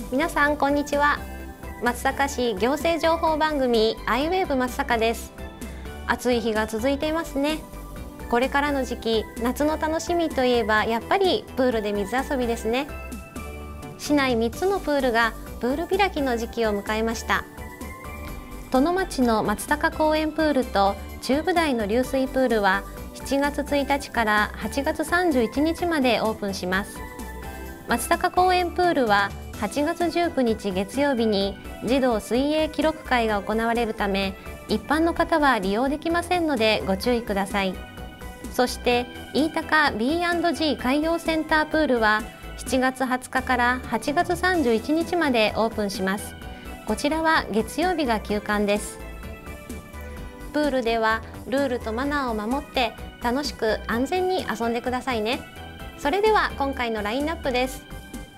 皆さんこんにちは。松阪市行政情報番組 iWave 松阪です。暑い日が続いていますね。これからの時期、夏の楽しみといえばやっぱりプールで水遊びですね。市内3つのプールがプール開きの時期を迎えました。殿町の松阪公園プールと中部台の流水プールは7月1日から8月31日までオープンします。松阪公園プールは8月19日月曜日に児童水泳記録会が行われるため、一般の方は利用できませんのでご注意ください。そして飯高 B&G 海洋センタープールは7月20日から8月31日までオープンします。こちらは月曜日が休館です。プールではルールとマナーを守って楽しく安全に遊んでくださいね。それでは今回のラインナップです。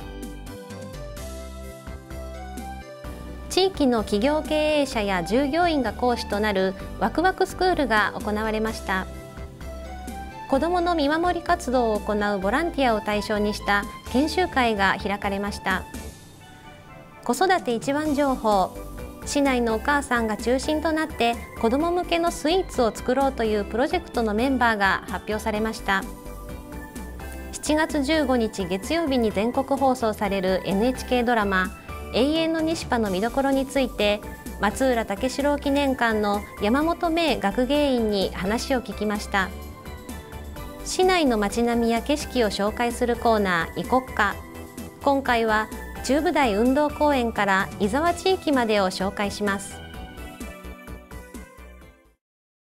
地域の企業経営者や従業員が講師となるワクワクスクールが行われました。子どもの見守り活動を行うボランティアを対象にした研修会が開かれました。子育て一番情報、市内のお母さんが中心となって子ども向けのスイーツを作ろうというプロジェクトのメンバーが発表されました。7月15日月曜日に全国放送される NHK ドラマ永遠の西パの見どころについて、松浦武四郎記念館の山本芽学芸員に話を聞きました。市内の街並みや景色を紹介するコーナー、いこっか。今回は中部台運動公園から伊沢地域までを紹介します。